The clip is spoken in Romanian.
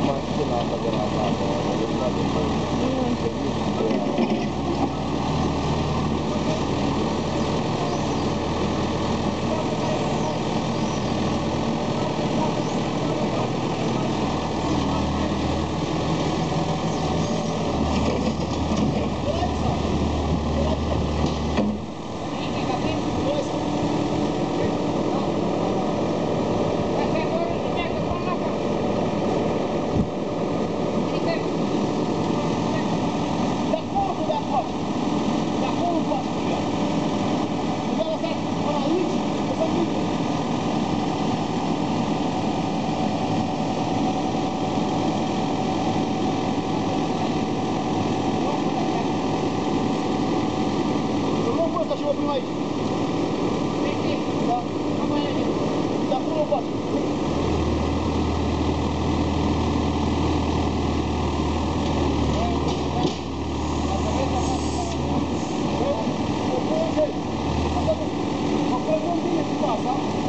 mașina asta de la casă, și oprim aici. Da? De acolo în față. Mă pun bine cu masa.